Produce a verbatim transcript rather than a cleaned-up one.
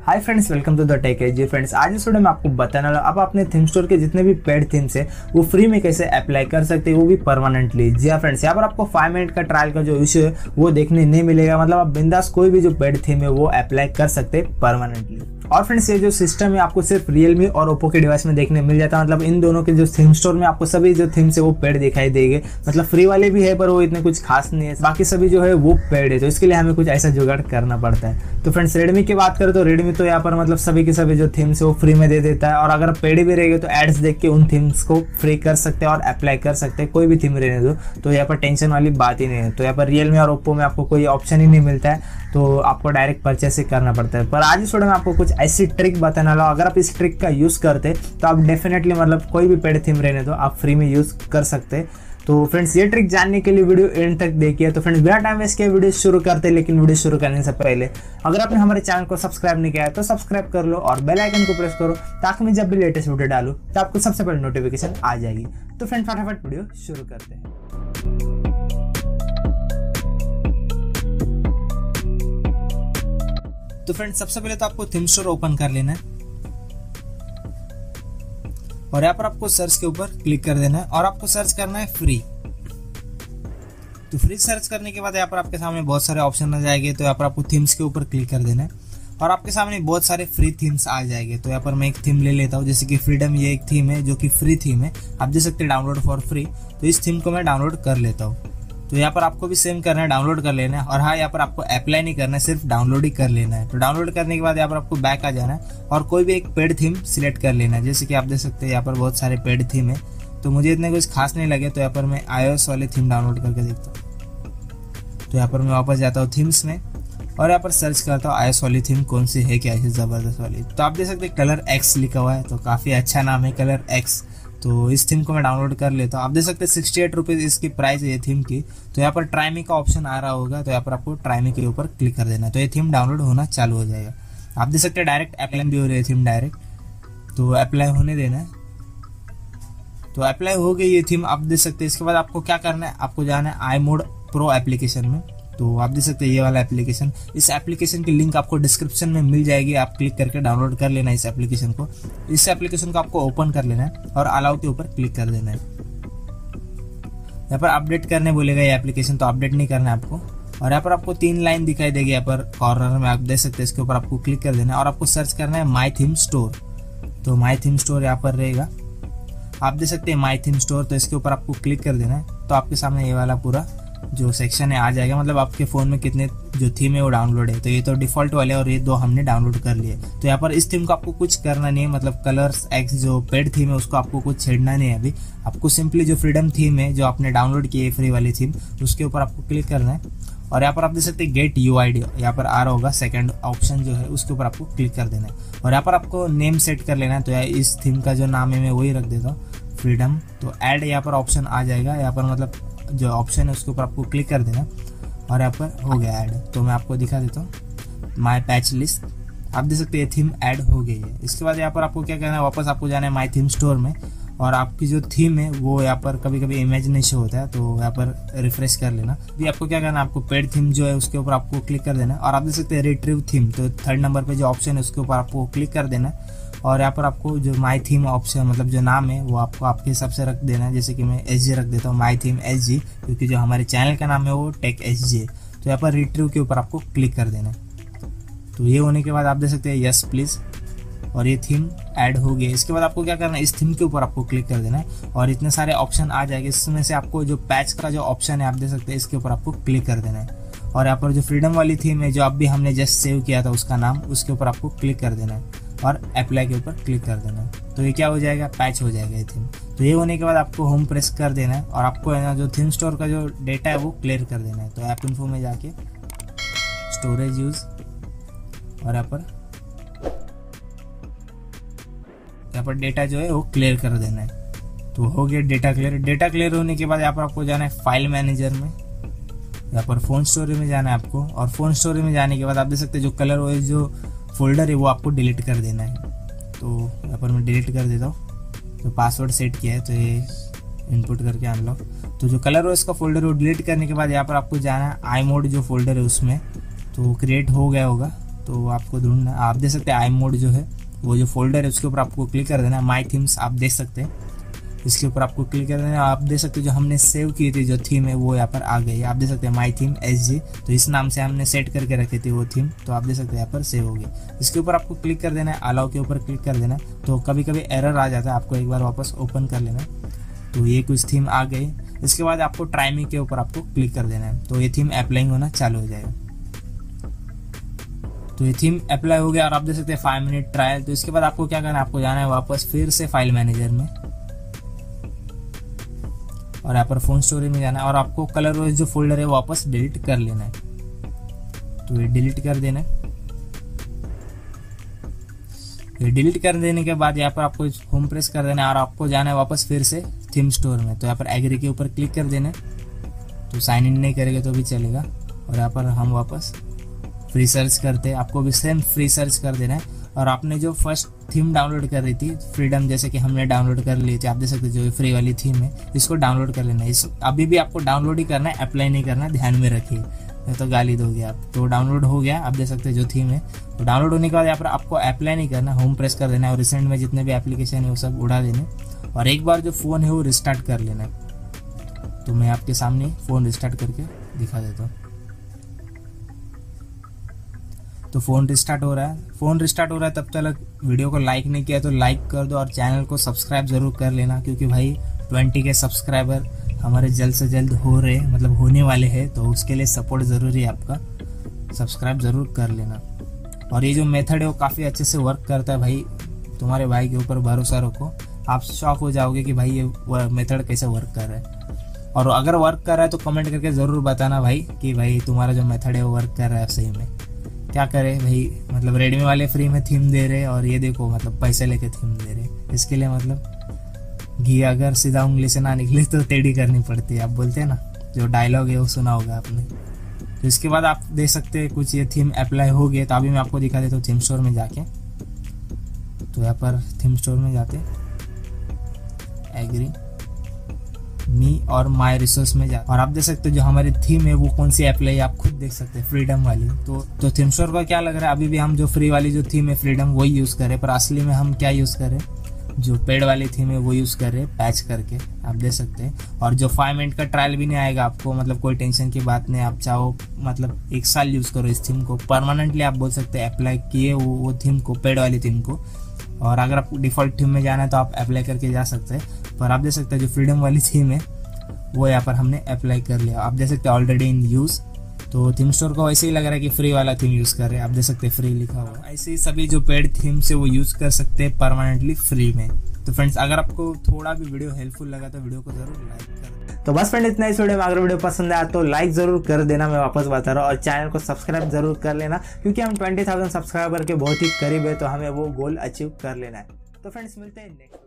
Hi friends, welcome to the tech age ji. Friends, आज इस video में आपको बताने वाला अब अपने थीम स्टोर के जितने भी पेड थीम्स है वो फ्री में कैसे अप्लाई कर सकते हैं, वो भी परमानेंटली। जी हाँ फ्रेंड्स, यहाँ पर आपको फाइव मिनट का ट्रायल का जो इशू है वो देखने नहीं मिलेगा। मतलब आप बिंदास कोई भी जो पेड थीम है वो अप्लाई कर सकते हैं परमानेंटली। और फ्रेंड्स, ये जो सिस्टम है आपको सिर्फ रियलमी और ओप्पो के डिवाइस में देखने मिल जाता है। मतलब इन दोनों के जो थीम स्टोर में आपको सभी जो थीम्स है वो पेड दिखाई देंगे। मतलब फ्री वाले भी है पर वो इतने कुछ खास नहीं है, बाकी सभी जो है वो पेड है। तो इसके लिए हमें कुछ ऐसा जुगाड़ करना पड़ता है। तो फ्रेंड्स, रेडमी की बात करें तो रेडमी तो यहाँ पर मतलब सभी के सभी जो थीम्स है वो फ्री में दे देता है। और अगर पेड भी रहेगा तो एड्स देख के उन थीम्स को फ्री कर सकते हैं और अप्लाई कर सकते हैं। कोई भी थीम रहने दो, तो यहाँ पर टेंशन वाली बात ही नहीं है। तो यहाँ पर रियलमी और ओप्पो में आपको कोई ऑप्शन ही नहीं मिलता है, तो आपको डायरेक्ट परचेस ही करना पड़ता है। पर आज इस वीडियो में आपको कुछ ऐसी ट्रिक बताने वाला हूं, अगर आप इस ट्रिक का यूज़ करते तो आप डेफिनेटली मतलब कोई भी पेड थीम रहने दो आप फ्री में यूज़ कर सकते हैं। तो फ्रेंड्स, ये ट्रिक जानने के लिए वीडियो एंड तक देखिए। तो फ्रेंड्स, बिना टाइम वेस्ट किए वीडियो शुरू करते हैं। लेकिन वीडियो शुरू करने से पहले अगर आपने हमारे चैनल को सब्सक्राइब नहीं किया है तो सब्सक्राइब कर लो और बेल आइकन को प्रेस करो, ताकि मैं जब भी लेटेस्ट वीडियो डालूं तो आपको सबसे पहले नोटिफिकेशन आ जाएगी। तो फ्रेंड्स, फटाफट वीडियो शुरू करते हैं। तो फ्रेंड्स, सबसे पहले तो आपको थीम स्टोर ओपन कर लेना है और यहाँ पर आपको सर्च के ऊपर क्लिक कर देना है और आपको सर्च करना है फ्री। तो फ्री सर्च करने के बाद यहाँ पर आपके सामने बहुत सारे ऑप्शन आ जाएंगे। तो यहाँ पर आपको थीम्स के ऊपर क्लिक कर देना है और आपके सामने बहुत सारे फ्री थीम्स आ जाएंगे। तो यहाँ पर मैं एक थीम ले लेता हूँ, जैसे कि फ्रीडम। ये एक थीम है जो कि फ्री थीम है, आप देख सकते हैं डाउनलोड फॉर फ्री। तो इस थीम को मैं डाउनलोड कर लेता हूँ। तो यहाँ पर आपको भी सेम करना है, डाउनलोड कर लेना है। और हाँ, यहाँ पर आपको अप्लाई नहीं करना है, सिर्फ डाउनलोड ही कर लेना है। तो डाउनलोड करने के बाद यहाँ पर आपको बैक आ जाना है और कोई भी एक पेड थीम सिलेक्ट कर लेना है। जैसे कि आप देख सकते हैं यहाँ पर बहुत सारे पेड थीम है, तो मुझे इतने कुछ खास नहीं लगे। तो यहाँ पर मैं आईओएस वाली थीम डाउनलोड करके देखता हूँ। तो यहाँ पर मैं वापस जाता हूँ थीम्स में और यहाँ पर सर्च करता हूँ आईओएस वाली थीम कौन सी है, क्या है जबरदस्त वाली। तो आप देख सकते हैं कलर एक्स लिखा हुआ है, तो काफ़ी अच्छा नाम है कलर एक्स। तो इस थीम को मैं डाउनलोड कर लेता हूँ। आप देख सकते हैं सिक्सटी एट रुपीज़ इसकी प्राइस है ये थीम की। तो यहाँ पर ट्राई मी का ऑप्शन आ रहा होगा, तो यहाँ पर आपको ट्राई मी के ऊपर क्लिक कर देना है। तो ये थीम डाउनलोड होना चालू हो जाएगा। आप देख सकते हैं डायरेक्ट अप्लाई भी हो रही है थीम डायरेक्ट, तो अप्लाई होने देना है। तो अप्लाई हो गई ये थीम, आप देख सकते हैं। इसके बाद आपको क्या करना है, आपको जाना है आई मोड प्रो एप्लीकेशन में। तो आप देख सकते हैं ये वाला एप्लीकेशन, इस एप्लीकेशन की लिंक आपको डिस्क्रिप्शन में मिल जाएगी। आप क्लिक करके डाउनलोड कर लेना इस एप्लीकेशन को। इस एप्लीकेशन को आपको ओपन कर लेना है और अलाउ के ऊपर क्लिक कर देना है। यहाँ पर अपडेट करने बोलेगा ये एप्लीकेशन, तो अपडेट नहीं करना है आपको। और यहाँ पर आपको तीन लाइन दिखाई देगी यहाँ पर कॉर्नर में, आप देख सकते हैं। इसके ऊपर आपको क्लिक कर देना है और आपको सर्च करना है माई थीम स्टोर। तो माई थीम स्टोर यहाँ पर रहेगा, आप देख सकते हैं माई थीम स्टोर। तो इसके ऊपर आपको क्लिक कर देना है। तो आपके सामने ये वाला पूरा जो सेक्शन है आ जाएगा। मतलब आपके फ़ोन में कितने जो थीम है वो डाउनलोड है। तो ये तो डिफ़ॉल्ट वाले और ये दो हमने डाउनलोड कर लिए। तो यहाँ पर इस थीम को आपको कुछ करना नहीं है, मतलब कलर्स एक्स जो पेड थीम है उसको आपको कुछ छेड़ना नहीं है अभी। आपको सिंपली जो फ्रीडम थीम है जो आपने डाउनलोड की है फ्री वाली थीम, उसके ऊपर आपको क्लिक करना है। और यहाँ पर आप देख सकते हैं गेट यू आई डी यहाँ पर आ रहा होगा, सेकंड ऑप्शन जो है उसके ऊपर आपको क्लिक कर देना है। और यहाँ पर आपको नेम सेट कर लेना है। तो इस थीम का जो नाम है मैं वही रख देता हूँ, फ्रीडम। तो ऐड यहाँ पर ऑप्शन आ जाएगा, यहाँ पर मतलब जो ऑप्शन है उसके ऊपर आपको क्लिक कर देना और यहाँ पर हो गया ऐड। तो मैं आपको दिखा देता हूँ माई पैच लिस्ट। आप देख सकते हैं थीम ऐड हो गई है। इसके बाद यहाँ पर आपको क्या करना है, वापस आपको जाना है माई थीम स्टोर में। और आपकी जो थीम है वो यहाँ पर कभी कभी इमेज नहीं शो होता है, तो यहाँ पर रिफ्रेश कर लेना। भी आपको क्या करना है, आपको पेड थीम जो है उसके ऊपर आपको क्लिक कर देना है। और आप देख सकते हैं रिट्रीव थीम, तो थर्ड नंबर पे जो ऑप्शन है उसके ऊपर आपको क्लिक कर देना है। और यहाँ पर आपको जो माई थीम ऑप्शन मतलब जो नाम है वो आपको आपके हिसाब से रख देना है। जैसे कि मैं एच जी रख देता हूँ, माई थीम एच जी, क्योंकि जो हमारे चैनल का नाम है वो टेक एच जी है। तो यहाँ पर रिट्रीव के ऊपर आपको क्लिक कर देना है। तो ये होने के बाद आप देख सकते हैं यस प्लीज़, और ये थीम ऐड हो गई। इसके बाद आपको क्या करना है, इस थीम के ऊपर आपको क्लिक कर देना है और इतने सारे ऑप्शन आ जाएंगे। इसमें से आपको जो पैच का जो ऑप्शन है आप देख सकते हैं, इसके ऊपर आपको क्लिक कर देना है। और यहाँ पर जो फ्रीडम वाली थीम है जो अभी हमने जस्ट सेव किया था उसका नाम, उसके ऊपर आपको क्लिक कर देना है और अप्लाई के ऊपर क्लिक कर देना है। तो ये क्या हो जाएगा, पैच हो जाएगा ये थीम। तो ये होने के बाद आपको होम प्रेस कर देना है और आपको है ना जो थीम स्टोर का जो डेटा है वो क्लियर कर देना है। तो ऐप इन्फो में जाके स्टोरेज यूज और यहाँ पर यहाँ पर डेटा जो है वो क्लियर कर देना है। तो हो गया डेटा क्लियर। डेटा क्लियर होने के बाद यहाँ पर आपको जाना है फाइल मैनेजर में, यहाँ पर फोन स्टोरी में जाना है आपको। और फोन स्टोरी में जाने के बाद आप देख सकते हैं जो कलर वो जो फोल्डर है वो आपको डिलीट कर देना है। तो यहाँ पर मैं डिलीट कर देता हूँ। तो पासवर्ड सेट किया है तो ये इनपुट करके अनलॉक। तो जो कलर हो इसका फोल्डर है वो डिलीट करने के बाद यहाँ पर आपको जाना है आई मोड जो फोल्डर है उसमें। तो क्रिएट हो गया होगा, तो आपको ढूंढना, आप देख सकते हैं आई मोड जो है वो जो फोल्डर है उसके ऊपर आपको क्लिक कर देना है। माई थीम्स आप देख सकते हैं, इसके ऊपर आपको क्लिक कर देना है। आप देख सकते हो जो हमने सेव की थी जो थीम है वो यहाँ पर आ गई। आप देख सकते हैं माई थीम एस जी, तो इस नाम से हमने सेट करके रखी थी वो थीम, तो आप देख सकते हैं यहाँ पर सेव हो गई। इसके ऊपर आपको क्लिक कर देना है, अलाउ के ऊपर क्लिक कर देना है। तो कभी कभी एरर आ जाता है, आपको एक बार वापस ओपन कर लेना है। तो ये कुछ थीम आ गई। इसके बाद आपको ट्राई मी के ऊपर आपको क्लिक कर देना है, तो ये थीम अप्लाइंग होना चालू हो जाएगा। तो ये थीम अप्लाई हो गया और आप देख सकते हैं फाइव मिनट ट्रायल। तो इसके बाद आपको क्या करना है, आपको जाना है वापस फिर से फाइल मैनेजर में और यहाँ पर फोन स्टोरेज में जाना है और आपको कलर वाइज जो फोल्डर है वापस डिलीट कर लेना है। तो ये डिलीट कर देना है। ये डिलीट कर देने के बाद यहाँ पर आपको होम प्रेस कर देना है और आपको जाना है वापस फिर से थीम स्टोर में। तो यहाँ पर एग्री के ऊपर क्लिक कर देना है। तो साइन इन नहीं करेंगे तो भी चलेगा। और यहाँ पर हम वापस फ्री सर्च करते हैं, आपको भी सेम फ्री सर्च कर देना है। और आपने जो फर्स्ट थीम डाउनलोड कर रही थी फ्रीडम, जैसे कि हमने डाउनलोड कर ली थी, आप देख सकते जो फ्री वाली थीम है इसको डाउनलोड कर लेना है। इस अभी भी आपको डाउनलोड ही करना है, अप्लाई नहीं करना है, ध्यान में रखिए, नहीं तो गाली दोगे आप। तो डाउनलोड हो गया, आप देख सकते हैं जो थीम है। तो डाउनलोड होने के बाद यहाँ पर आपको अप्लाई नहीं करना, होम प्रेस कर देना है और रिसेंट में जितने भी एप्लीकेशन है वो सब उड़ा देने और एक बार जो फ़ोन है वो रिस्टार्ट कर लेना है। तो मैं आपके सामने फ़ोन रिस्टार्ट करके दिखा देता हूँ। तो फ़ोन रिस्टार्ट हो रहा है। फ़ोन रिस्टार्ट हो रहा है तब तक वीडियो को लाइक नहीं किया तो लाइक कर दो और चैनल को सब्सक्राइब ज़रूर कर लेना, क्योंकि भाई ट्वेंटी के सब्सक्राइबर हमारे जल्द से जल्द हो रहे मतलब होने वाले हैं। तो उसके लिए सपोर्ट ज़रूरी है, आपका सब्सक्राइब ज़रूर कर लेना। और ये जो मेथड है वो काफ़ी अच्छे से वर्क करता है भाई, तुम्हारे भाई के ऊपर भरोसा रखो, आप शॉक हो जाओगे कि भाई ये मेथड कैसे वर्क कर रहा है। और अगर वर्क कर रहा है तो कमेंट करके ज़रूर बताना भाई कि भाई तुम्हारा जो मेथड है वो वर्क कर रहा है सही में। क्या करे भाई, मतलब रेडमी वाले फ्री में थीम दे रहे और ये देखो मतलब पैसे लेके थीम दे रहे, इसके लिए मतलब घी अगर सीधा उंगली से ना निकले तो टेढ़ी करनी पड़ती है, आप बोलते हैं ना, जो डायलॉग है वो सुना होगा आपने। तो इसके बाद आप देख सकते हैं कुछ ये थीम अप्लाई हो गए। तो अभी मैं आपको दिखा देता हूँ थीम स्टोर में जाके। तो यहाँ पर थीम स्टोर में जाते एग्री मी और माय रिसोर्स में जा और आप देख सकते हो जो हमारी थीम है वो कौन सी अप्लाई आप खुद देख सकते हैं, फ्रीडम वाली। तो तो थीम स्टोर का क्या लग रहा है, अभी भी हम जो फ्री वाली जो थीम है फ्रीडम वही यूज़ करें, पर असली में हम क्या यूज़ करें, जो पेड वाली थीम है वो यूज़ करें पैच करके, आप देख सकते हैं। और जो फाइव मिनट का ट्रायल भी नहीं आएगा आपको, मतलब कोई टेंशन की बात नहीं, आप चाहो मतलब एक साल यूज़ करो इस थीम को परमानेंटली, आप बोल सकते हैं अप्लाई किए वो वो थीम को, पेड वाली थीम को। और अगर आपको डिफ़ॉल्ट थीम में जाना है तो आप अप्लाई करके जा सकते हैं। पर आप देख सकते हैं जो फ्रीडम वाली थीम है वो यहाँ पर हमने अप्लाई कर लिया, आप देख सकते हैं ऑलरेडी इन यूज़। तो थीम स्टोर को ऐसे ही लग रहा है कि फ्री वाला थीम यूज़ कर रहे हैं, आप देख सकते हैं फ्री लिखा हुआ। ऐसे ही सभी जो पेड थीम से वो यूज़ कर सकते हैं परमानेंटली फ्री में। तो फ्रेंड्स अगर आपको थोड़ा भी वीडियो हेल्पफुल लगा तो वीडियो को जरूर लाइक कर। तो बस फ्रेंड इतना इस वीडियो में, अगर वीडियो पसंद आया तो लाइक जरूर कर देना, मैं वापस बता रहा हूँ, और चैनल को सब्सक्राइब जरूर कर लेना, क्योंकि हम ट्वेंटी थाउजेंड सब्सक्राइबर के बहुत ही करीब है, तो हमें वो गोल अचीव कर लेना है। तो फ्रेंड्स मिलते हैं नेक्स्ट।